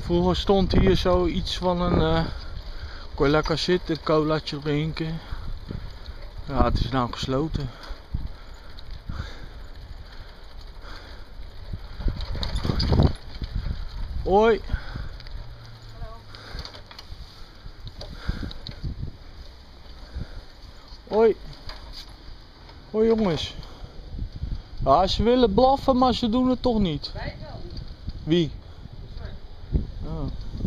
Vroeger stond hier zoiets van een... kon je lekker zitten, een colaatje drinken. Ja, het is nou gesloten. Hoi. Hallo. Hoi. Hoi jongens. Ja, ze willen blaffen, maar ze doen het toch niet. Wij wel niet. Wie? Oh.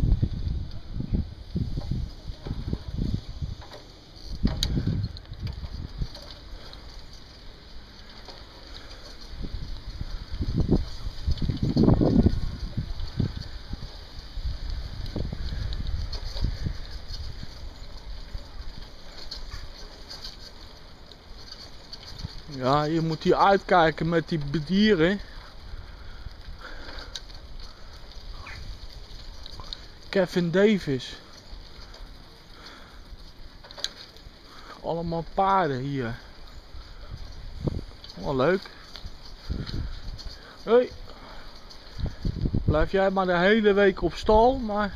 Ja, je moet hier uitkijken met die bedieren. Kevin Davis. Allemaal paarden hier. Wel leuk. Hoi. Blijf jij maar de hele week op stal, maar...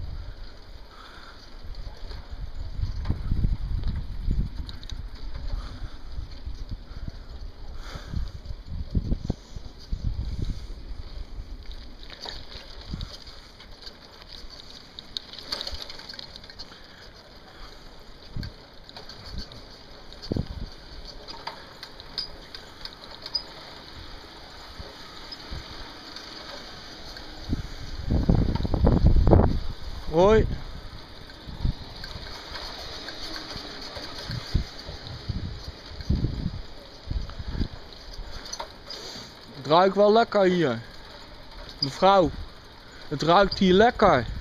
Hoi. Het ruikt wel lekker hier. Mevrouw, het ruikt hier lekker.